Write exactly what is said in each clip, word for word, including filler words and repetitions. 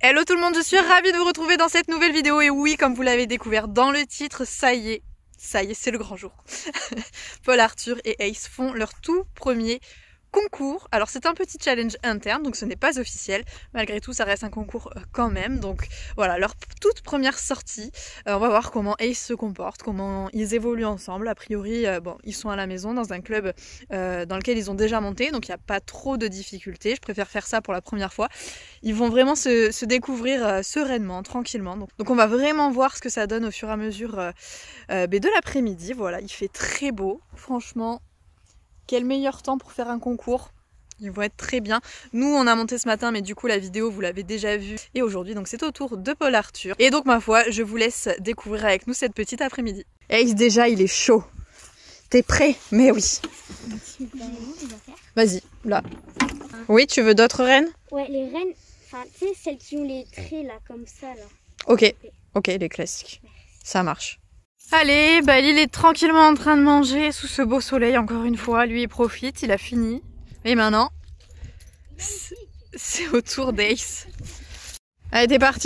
Hello tout le monde, je suis ravie de vous retrouver dans cette nouvelle vidéo. Et oui, comme vous l'avez découvert dans le titre, ça y est, ça y est, c'est le grand jour. Paul Arthur et Ace font leur tout premier concours. Alors c'est un petit challenge interne, donc ce n'est pas officiel. Malgré tout, ça reste un concours quand même. Donc voilà, leur toute première sortie. Euh, on va voir comment Ace se comporte, comment ils évoluent ensemble. A priori, euh, bon, ils sont à la maison dans un club euh, dans lequel ils ont déjà monté, donc il n'y a pas trop de difficultés. Je préfère faire ça pour la première fois. Ils vont vraiment se, se découvrir euh, sereinement, tranquillement. Donc, donc on va vraiment voir ce que ça donne au fur et à mesure euh, euh, de l'après-midi. Voilà, il fait très beau, franchement. Quel meilleur temps pour faire un concours. Ils vont être très bien. Nous, on a monté ce matin, mais du coup, la vidéo, vous l'avez déjà vue. Et aujourd'hui, donc, c'est au tour de Paul Arthur. Et donc, ma foi, je vous laisse découvrir avec nous cette petite après-midi. Ace, déjà, il est chaud. T'es prêt? Mais oui. Vas-y, là. Oui, tu veux d'autres rennes? Ouais, les rennes, enfin, tu sais, celles qui ont les traits, là, comme ça, là. Ok, ok, les classiques. Ça marche. Allez, bah, il est tranquillement en train de manger sous ce beau soleil, encore une fois. Lui, il profite, il a fini. Et maintenant, c'est au tour d'Ace. Allez, t'es parti?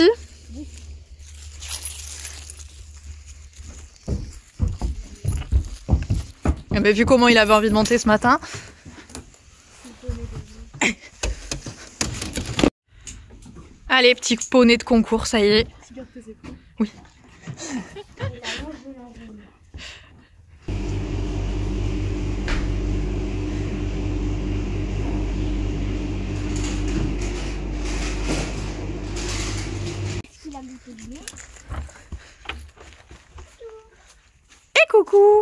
Eh ben, vu comment il avait envie de monter ce matin. Allez, petit poney de concours, ça y est. Oui. Et coucou.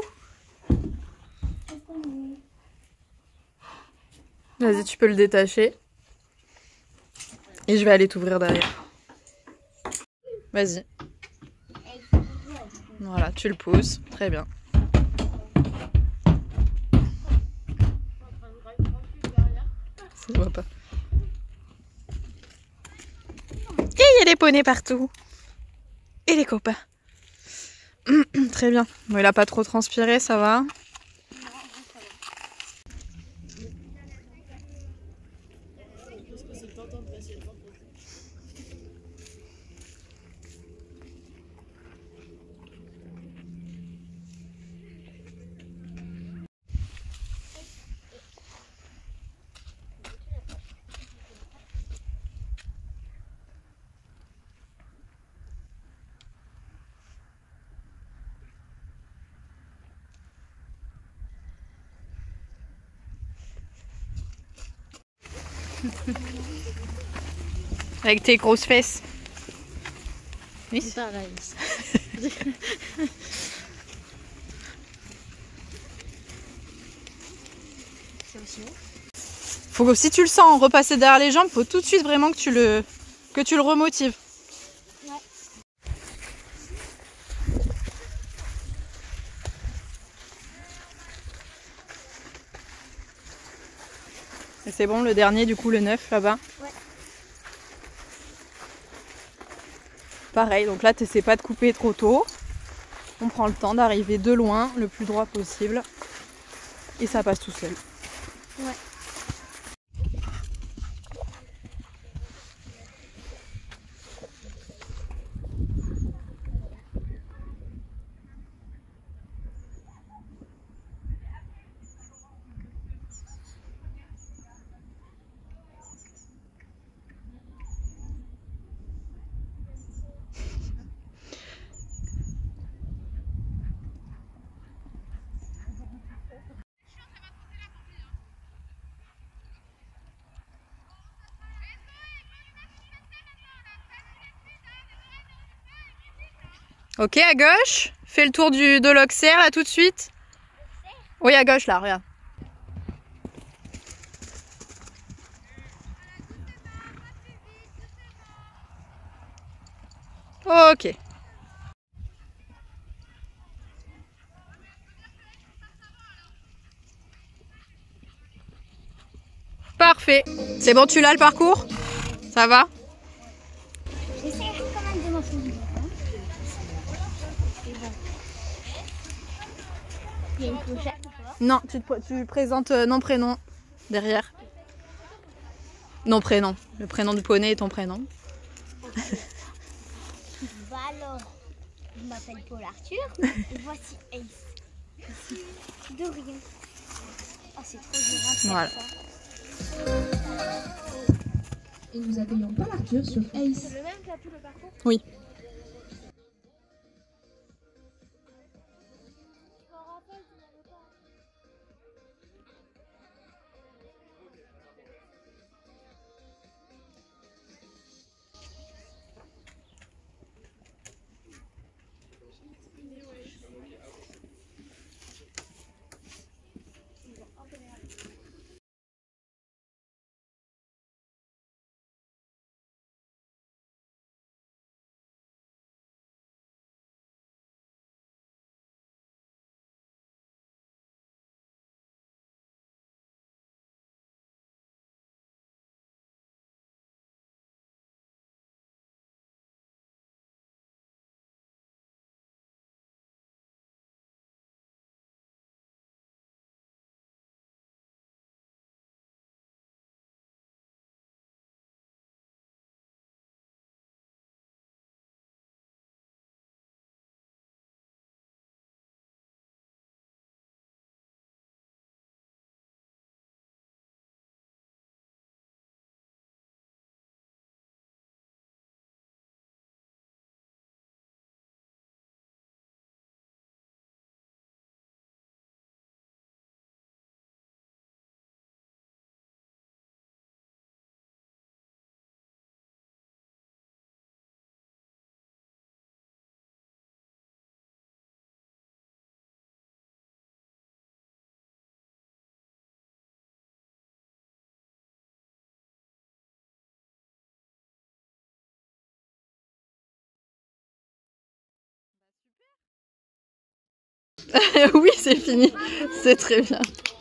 Vas-y, tu peux le détacher. Et je vais aller t'ouvrir derrière. Vas-y. Voilà, tu le pousses. Très bien. Ça se voit pas. Et il y a des poneys partout. Et les copains. Très bien. Bon, il a pas trop transpiré, ça va. Avec tes grosses fesses. Oui, c'est pareil. Faut que si tu le sens repasser derrière les jambes, faut tout de suite vraiment que tu le que tu le remotives. Ouais. Et c'est bon, le dernier du coup, le neuf là-bas. Ouais. Pareil, donc là tu n'essaies pas de couper trop tôt. On prend le temps d'arriver de loin, le plus droit possible. Et ça passe tout seul. Ouais. Ok, à gauche. Fais le tour du, de l'Auxerre là tout de suite. Oui, à gauche là, regarde. Ok. Parfait. C'est bon, tu l'as le parcours? Ça va? J'essaierai quand même de m'en souvenir. Il y a une clochette ou pas? Non, tu, te, tu présentes euh, nom, prénom derrière. Nom, prénom. Le prénom du poney et ton prénom. Bah alors, je m'appelle Paul Arthur et voici Ace. Ici, de rien. Oh, c'est trop dur. Voilà. Et nous accueillons Paul Arthur sur Ace. C'est le même qui a tout le parcours? Oui. Oui, c'est fini. C'est très bien.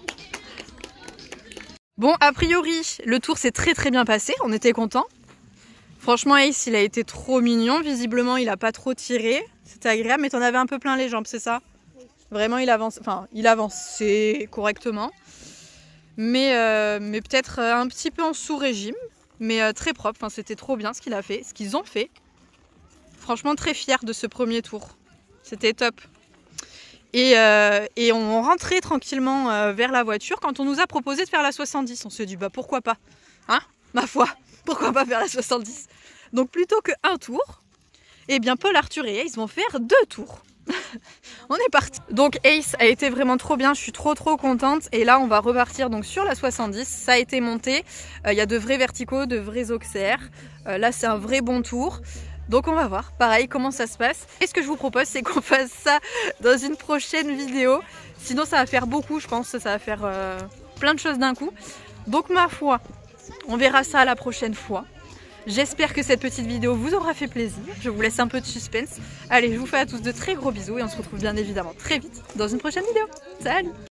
Bon, a priori, le tour s'est très très bien passé. On était contents. Franchement, Ace, il a été trop mignon. Visiblement, il a pas trop tiré. C'était agréable, mais t'en avais un peu plein les jambes, c'est ça? Oui. Vraiment, il avance, enfin, il avançait correctement. Mais, euh, mais peut-être un petit peu en sous-régime. Mais euh, très propre. Enfin, c'était trop bien ce qu'il a fait, ce qu'ils ont fait. Franchement, très fier de ce premier tour. C'était top. Et, euh, et on rentrait tranquillement euh, vers la voiture quand on nous a proposé de faire la soixante-dix. On s'est dit, bah pourquoi pas, hein, ma foi, pourquoi pas faire la soixante-dix. Donc plutôt qu'un tour, eh bien Paul Arthur et Ace vont faire deux tours. On est parti. Donc Ace a été vraiment trop bien, je suis trop trop contente. Et là on va repartir donc sur la soixante-dix. Ça a été monté, il euh, y a de vrais verticaux, de vrais auxerres. Euh, là c'est un vrai bon tour. Donc on va voir, pareil, comment ça se passe. Et ce que je vous propose, c'est qu'on fasse ça dans une prochaine vidéo. Sinon ça va faire beaucoup, je pense, ça va faire euh, plein de choses d'un coup. Donc ma foi, on verra ça la prochaine fois. J'espère que cette petite vidéo vous aura fait plaisir. Je vous laisse un peu de suspense. Allez, je vous fais à tous de très gros bisous et on se retrouve bien évidemment très vite dans une prochaine vidéo. Salut!